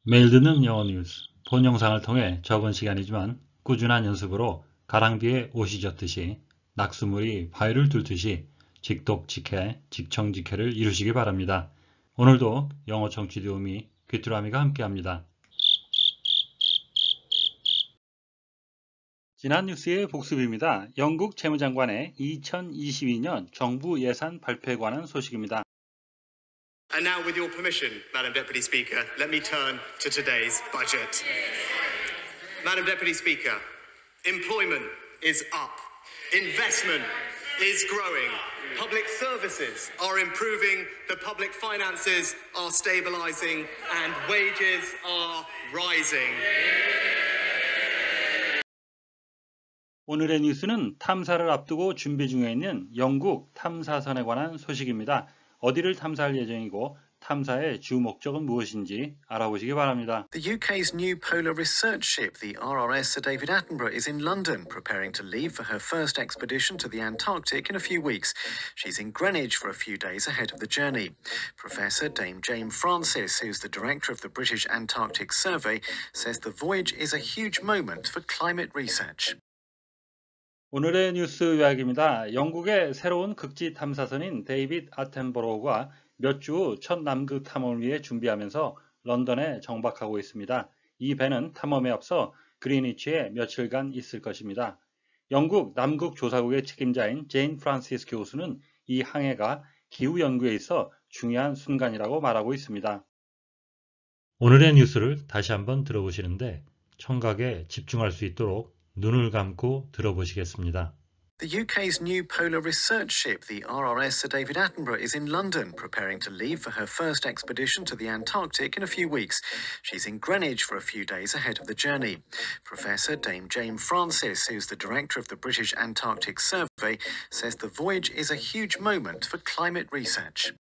매일 듣는 영어 뉴스, 본 영상을 통해 적은 시간이지만 꾸준한 연습으로 가랑비에 옷이 젖듯이 낙수물이 바위를 뚫듯이 직독직해, 직청직해를 이루시기 바랍니다. 오늘도 영어 청취 도우미 귀뚜라미가 함께합니다. 지난 뉴스의 복습입니다. 영국 재무장관의 2022년 정부 예산 발표에 관한 소식입니다. And now, with your permission, Madam Deputy Speaker, let me turn to today's budget. Madam Deputy Speaker, employment is up, investment is growing, public services are improving, the public finances are stabilising, and wages are rising. 오늘의 뉴스는 탐사를 앞두고 준비 중에 있는 영국 탐사선에 관한 소식입니다. 어디를 탐사할 예정이고 탐사의 주 목적은 무엇인지 알아보시기 바랍니다. The UK's new polar research ship, the RRS Sir David Attenborough, is in London, preparing to leave for her first expedition to the Antarctic in a few weeks. She's in Greenwich for a few days ahead of the journey. Professor Dame Jane Francis, who's the director of the British Antarctic Survey, says the voyage is a huge moment for climate research. 오늘의 뉴스 요약입니다. 영국의 새로운 극지 탐사선인 데이빗 아텐버로우가 몇 주 후 첫 남극 탐험을 위해 준비하면서 런던에 정박하고 있습니다. 이 배는 탐험에 앞서 그리니치에 며칠간 있을 것입니다. 영국 남극조사국의 책임자인 제인 프란시스 교수는 이 항해가 기후 연구에 있어 중요한 순간이라고 말하고 있습니다. 오늘의 뉴스를 다시 한번 들어보시는데 청각에 집중할 수 있도록 눈을 감고 들어보시겠습니다. The UK's new polar research ship, the RRS Sir David Attenborough, is in London, preparing to leave for her first expedition to the Antarctic in a few weeks. She's in Greenwich for a few days ahead of the journey. Professor Dame Jane Francis, who's the director of the British Antarctic Survey, says the voyage is a huge moment for climate research.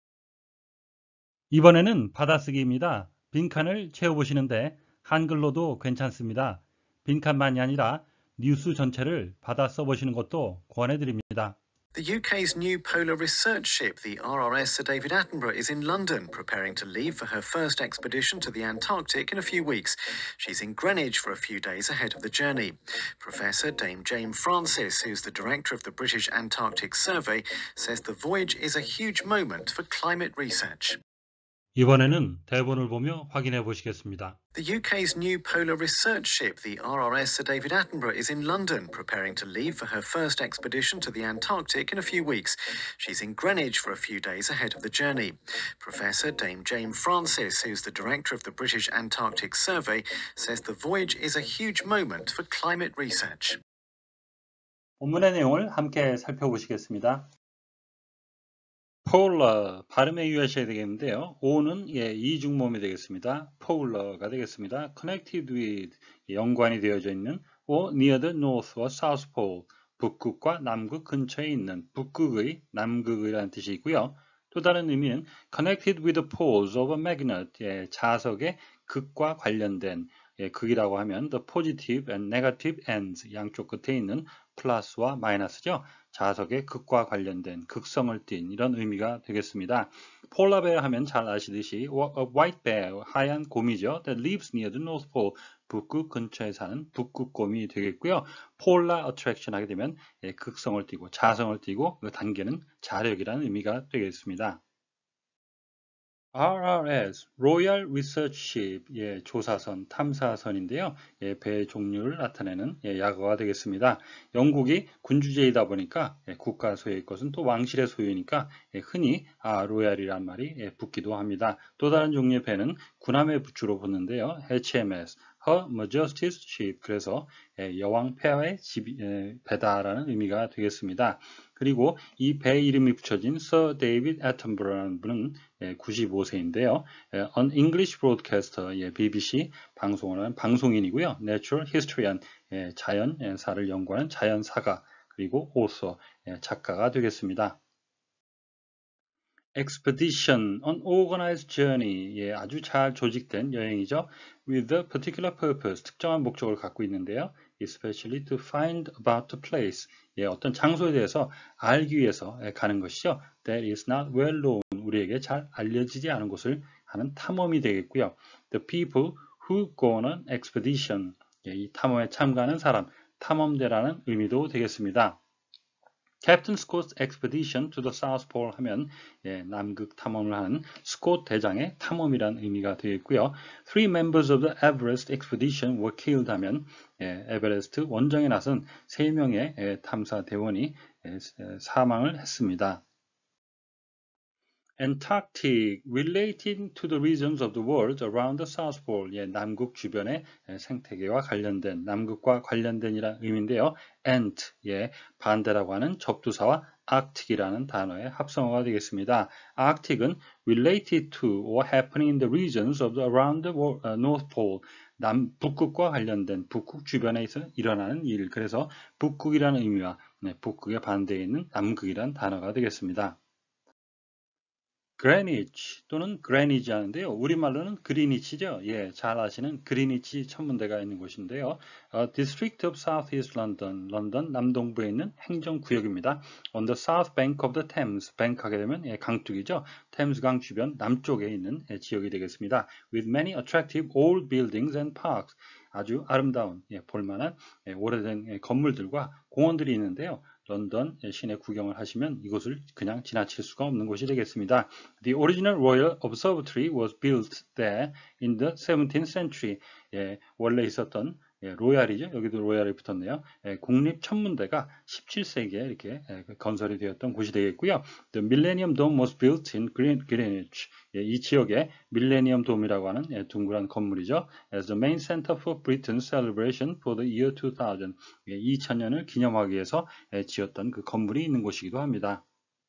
이번에는 받아쓰기입니다. 빈칸을 채워보시는데 한글로도 괜찮습니다. 빈칸만이 아니라 뉴스 전체를 받아 써보시는 것도 권해드립니다. The UK's new polar research ship, the RRS Sir David Attenborough, is in London, preparing to leave for her first expedition to the Antarctic in a few weeks. She's in Greenwich for a few days ahead of the journey. Professor Dame Jane Francis, who's the director of the British Antarctic Survey, says the voyage is a huge moment for climate research. 이번에는 대본을 보며 확인해 보시겠습니다. The UK's new polar research ship, the RRS Sir David Attenborough, is in London, preparing to leave for her first expedition to the Antarctic in a few weeks. She's in Greenwich for a few days ahead of the journey. Professor Dame Jane Francis, who's the director of the British Antarctic Survey, says the voyage is a huge moment for climate research. 본문의 내용을 함께 살펴보시겠습니다. polar, 발음에 유의하셔야 되겠는데요. O는 이중모음이 되겠습니다. polar가 되겠습니다. connected with, 연관이 되어져 있는 or near the north와 south pole, 북극과 남극 근처에 있는 북극의, 남극이라는 뜻이 있고요. 또 다른 의미는 connected with the poles of a magnet, 자석의 극과 관련된, 극이라고 하면 the positive and negative ends, 양쪽 끝에 있는 플러스와 마이너스죠. 자석의 극과 관련된 극성을 띤 이런 의미가 되겠습니다. 폴라 베어 하면 잘 아시듯이 a white bear, 하얀 곰이죠. that lives near the North Pole, 북극 근처에 사는 북극곰이 되겠고요. 폴라 attraction 하게 되면 극성을 띠고 자성을 띠고 그 단계는 자력이라는 의미가 되겠습니다. RRS, Royal Research Ship, 조사선, 탐사선인데요. 배의 종류를 나타내는 약어가 되겠습니다. 영국이 군주제이다 보니까 국가 소유의 것은 또 왕실의 소유니까 흔히 로얄이란 말이 붙기도 합니다. 또 다른 종류의 배는 군함의 주로 붙는데요. HMS, Her Majesty's Ship, 그래서 여왕 폐하의 배다라는 의미가 되겠습니다. 그리고 이 배 이름이 붙여진 Sir David Attenborough라는 분은 95세인데요. An English Broadcaster, BBC 방송을 하는 방송인이고요. Natural Historian, 자연사를 연구하는 자연사가, 그리고 Author, 작가가 되겠습니다. Expedition, an organized journey, 아주 잘 조직된 여행이죠. With a particular purpose, 특정한 목적을 갖고 있는데요. Especially to find about the place, 어떤 장소에 대해서 알기 위해서 가는 것이죠. That is not well known, 우리에게 잘 알려지지 않은 곳을 하는 탐험이 되겠고요. The people who go on an expedition. 이 탐험에 참가하는 사람, 탐험대라는 의미도 되겠습니다. Captain Scott's expedition to the South Pole 하면 남극 탐험을 하는 스콧 대장의 탐험이라는 의미가 되겠고요. Three members of the Everest expedition were killed 하면 에베레스트 원정에 나선 3명의 탐사 대원이 사망을 했습니다. Antarctic, relating to the regions of the world around the South Pole. 남극 주변의 생태계와 관련된, 남극과 관련된이라는 의미인데요. Ant, 반대라고 하는 접두사와 Arctic이라는 단어의 합성어가 되겠습니다. Arctic은 related to or happening in the regions of the around the North Pole. 북극과 관련된 북극 주변에서 일어나는 일. 그래서 북극이라는 의미와 북극의 반대에 있는 남극이라는 단어가 되겠습니다. Greenwich 또는 Greenwich 하는데요. 우리말로는 그리니치죠. 잘 아시는 그리니치 천문대가 있는 곳인데요. District of Southeast London, 런던 남동부에 있는 행정구역입니다. On the south bank of the Thames, bank 하게 되면 강둑이죠. 템스강 주변 남쪽에 있는 지역이 되겠습니다. With many attractive old buildings and parks, 아주 아름다운 볼만한 오래된 건물들과 공원들이 있는데요. 런던 시내 구경을 하시면 이곳을 그냥 지나칠 수가 없는 곳이 되겠습니다. The original Royal Observatory was built there in the 17th century. 원래 있었던 로얄이죠. 여기도 로얄이 붙었네요. 국립천문대가 17세기에 이렇게 건설이 되었던 곳이 되겠고요. The Millennium Dome was built in Greenwich. 이 지역에 밀레니엄 돔이라고 하는 둥그란 건물이죠. As the main center for Britain's celebration for the year 2000. 2000년을 기념하기 위해서 지었던 그 건물이 있는 곳이기도 합니다.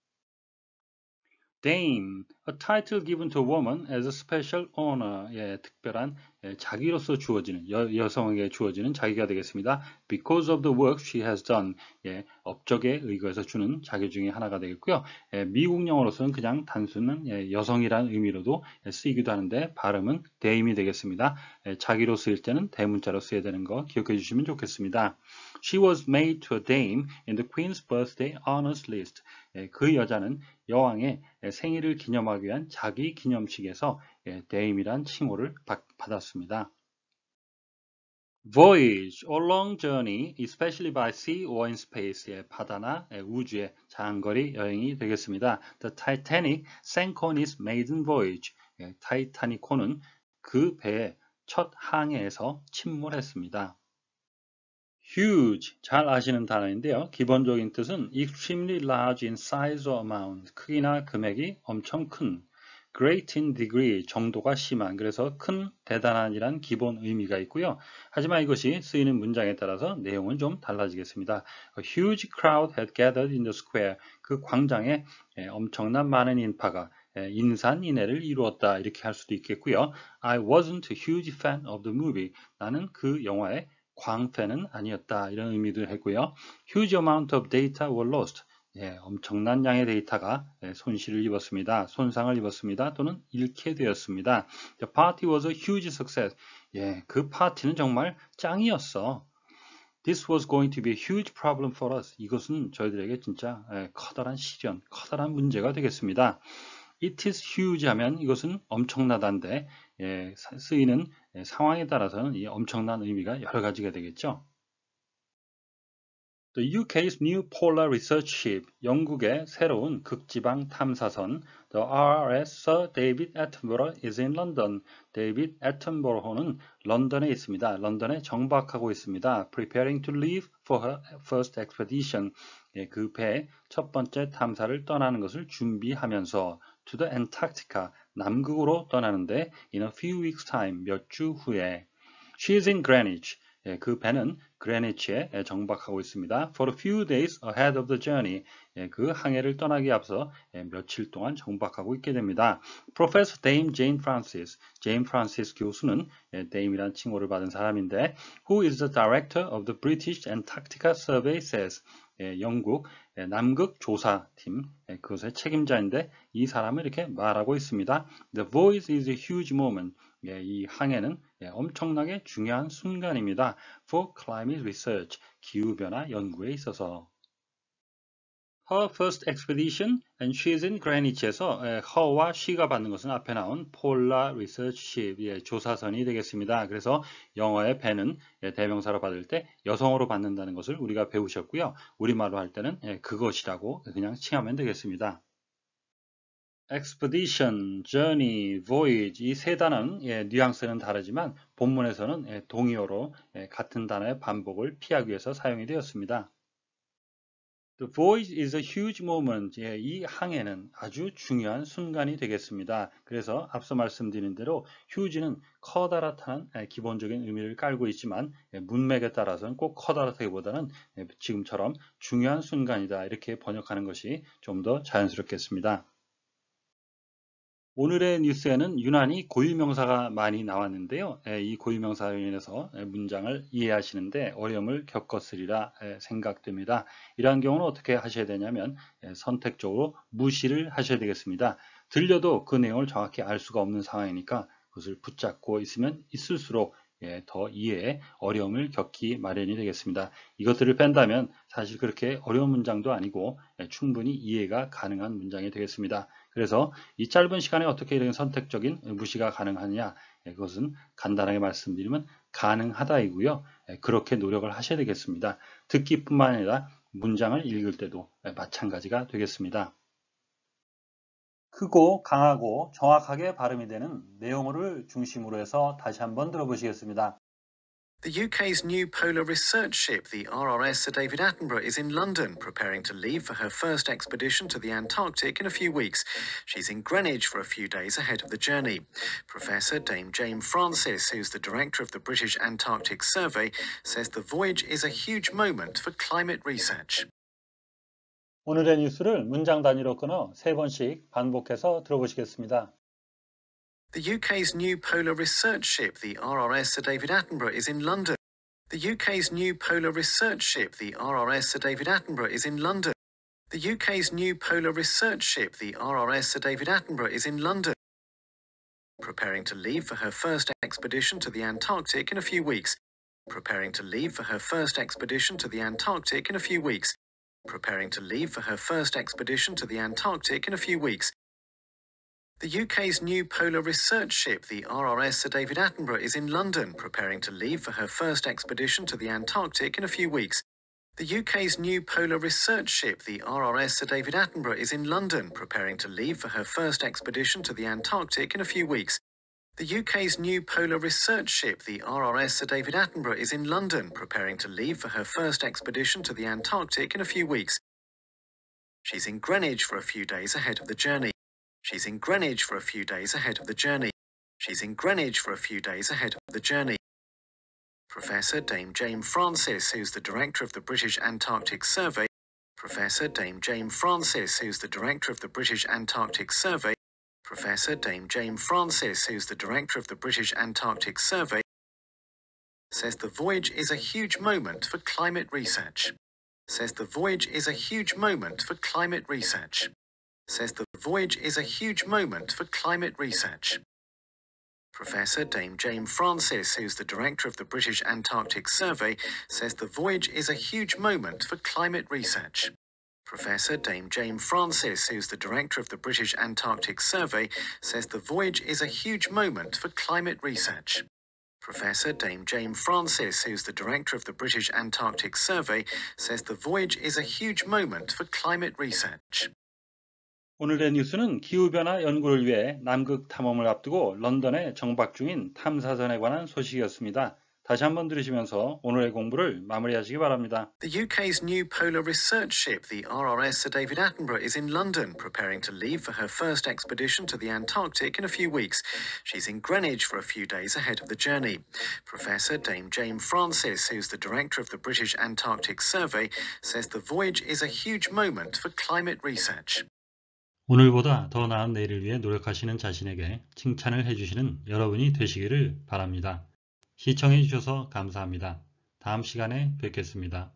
Dame, a title given to a woman as a special honor. 특별한 자기로서 주어지는, 여성에게 주어지는 자기가 되겠습니다. Because of the work she has done. 업적에 의거해서 주는 자기 중에 하나가 되겠고요. 미국 영어로서는 그냥 단순한 여성이라는 의미로도 쓰이기도 하는데 발음은 dame이 되겠습니다. 자기로 쓰일 때는 대문자로 써야 되는 거 기억해 주시면 좋겠습니다. She was made to a dame in the Queen's birthday honors list. 그 여자는 여왕의 생일을 기념하기 위한 자기 기념식에서 dame이란 칭호를 받았습니다. Voyage, a long journey, especially by sea or in space. 바다나 우주의 장거리 여행이 되겠습니다. The Titanic sank on its maiden voyage. 타이타닉호는 그 배의 첫 항해에서 침몰했습니다. Huge, 잘 아시는 단어인데요. 기본적인 뜻은 extremely large in size or amount, 크기나 금액이 엄청 큰. Great in degree, 정도가 심한. 그래서 큰, 대단한이란 기본 의미가 있고요. 하지만 이것이 쓰이는 문장에 따라서 내용은 좀 달라지겠습니다. A huge crowd had gathered in the square. 그 광장에 엄청난 많은 인파가 인산인해를 이루었다. 이렇게 할 수도 있겠고요. I wasn't a huge fan of the movie. 나는 그 영화의 광팬은 아니었다. 이런 의미도 했고요. Huge amount of data were lost. 엄청난 양의 데이터가 손실을 입었습니다. 손상을 입었습니다. 또는 잃게 되었습니다. The party was a huge success. 그 파티는 정말 짱이었어. This was going to be a huge problem for us. 이것은 저희들에게 진짜 커다란 시련, 커다란 문제가 되겠습니다. It is huge 하면 이것은 엄청나다인데 쓰이는 상황에 따라서는 이 엄청난 의미가 여러 가지가 되겠죠. The UK's new polar research ship, 영국의 새로운 극지방 탐사선, the RRS Sir David Attenborough is in London. 데이빗 애튼버러는 런던에 있습니다. 런던에 정박하고 있습니다. Preparing to leave for her first expedition. 그 배의 첫 번째 탐사를 떠나는 것을 준비하면서 to the Antarctica, 남극으로 떠나는데 in a few weeks time, 몇 주 후에. She is in Greenwich. 그 배는 그레니치에 정박하고 있습니다. For a few days ahead of the journey. 그 항해를 떠나기 앞서 며칠 동안 정박하고 있게 됩니다. Professor Dame Jane Francis. Jane Francis 교수는 Dame이란 칭호를 받은 사람인데 Who is the director of the British Antarctica Survey says. 영국 남극 조사팀 그것의 책임자인데 이 사람을 이렇게 말하고 있습니다. The voyage is a huge moment. 이 항해는 엄청나게 중요한 순간입니다. For climate research, 기후변화 연구에 있어서. Her first expedition and she's in Greenwich에서 her와 she가 받는 것은 앞에 나온 Polar Research Ship, 조사선이 되겠습니다. 그래서 영어의 배는 대명사로 받을 때 여성어로 받는다는 것을 우리가 배우셨고요. 우리말로 할 때는 그것이라고 그냥 칭하면 되겠습니다. expedition, journey, voyage 이 세 단어는 뉘앙스는 다르지만 본문에서는 동의어로 같은 단어의 반복을 피하기 위해서 사용이 되었습니다. The voyage is a huge moment. 이 항해는 아주 중요한 순간이 되겠습니다. 그래서 앞서 말씀드린 대로 huge는 커다랗다는 기본적인 의미를 깔고 있지만 문맥에 따라서는 꼭 커다랗다기보다는 지금처럼 중요한 순간이다 이렇게 번역하는 것이 좀 더 자연스럽겠습니다. 오늘의 뉴스에는 유난히 고유명사가 많이 나왔는데요. 이 고유명사로 인해서 문장을 이해하시는데 어려움을 겪었으리라 생각됩니다. 이러한 경우는 어떻게 하셔야 되냐면 선택적으로 무시를 하셔야 되겠습니다. 들려도 그 내용을 정확히 알 수가 없는 상황이니까 그것을 붙잡고 있으면 있을수록 더 이해에 어려움을 겪기 마련이 되겠습니다. 이것들을 뺀다면 사실 그렇게 어려운 문장도 아니고 충분히 이해가 가능한 문장이 되겠습니다. 그래서 이 짧은 시간에 어떻게 이런 선택적인 무시가 가능하냐, 그것은 간단하게 말씀드리면 가능하다이고요. 그렇게 노력을 하셔야 되겠습니다. 듣기뿐만 아니라 문장을 읽을 때도 마찬가지가 되겠습니다. 크고 강하고 정확하게 발음이 되는 내용어를 중심으로 해서 다시 한번 들어보시겠습니다. The UK's new polar research ship, the RRS Sir David Attenborough, is in London, preparing to leave for her first expedition to the Antarctic in a few weeks. She's in Greenwich for a few days ahead of the journey. Professor Dame Jane Francis, who's the director of the British Antarctic Survey, says the voyage is a huge moment for climate research. 오늘의 뉴스를 문장 단위로 끊어 3번씩 반복해서 들어보시겠습니다. The UK's new polar research ship, the RRS Sir David Attenborough, is in London. The UK's new polar research ship, the RRS Sir David Attenborough, is in London. The UK's new polar research ship, the RRS Sir David Attenborough, is in London, preparing to leave for her first expedition to the Antarctic in a few weeks. Preparing to leave for her first expedition to the Antarctic in a few weeks. Preparing to leave for her first expedition to the Antarctic in a few weeks. The UK's new polar research ship, the RRS Sir David Attenborough, is in London, preparing to leave for her first expedition to the Antarctic in a few weeks. The UK's new polar research ship, the RRS Sir David Attenborough, is in London, preparing to leave for her first expedition to the Antarctic in a few weeks. The UK's new polar research ship, the RRS Sir David Attenborough, is in London, preparing to leave for her first expedition to the Antarctic in a few weeks. She's in Greenwich for a few days ahead of the journey. She's in Greenwich for a few days ahead of the journey. She's in Greenwich for a few days ahead of the journey. Professor Dame Jane Francis, who's the director of the British Antarctic Survey. Professor Dame Jane Francis, who's the director of the British Antarctic Survey. Professor Dame Jane Francis, who's the director of the British Antarctic Survey, says the voyage is a huge moment for climate research. Says the voyage is a huge moment for climate research. Says the voyage is a huge moment for climate research. Professor Dame Jane Francis, who's the director of the British Antarctic Survey, says the voyage is a huge moment for climate research. Professor Dame Jane Francis, who's the director of the British Antarctic Survey, says the voyage is a huge moment for climate research. Professor Dame Jane Francis, who's the director of the British Antarctic Survey, says the voyage is a huge moment for climate research. 오늘의 뉴스는 기후변화 연구를 위해 남극 탐험을 앞두고 런던에 정박 중인 탐사선에 관한 소식이었습니다. 다시 한번 들으시면서 오늘의 공부를 마무리하시기 바랍니다. The UK's new polar research ship, the RRS Sir David Attenborough, is in London, preparing to leave for her first expedition to the Antarctic in a few weeks. She's in Greenwich for a few days ahead of the journey. Professor Dame Jane Francis, who's the director of the British Antarctic Survey, says the voyage is a huge moment for climate research. 오늘보다 더 나은 내일을 위해 노력하시는 자신에게 칭찬을 해주시는 여러분이 되시기를 바랍니다. 시청해 주셔서 감사합니다. 다음 시간에 뵙겠습니다.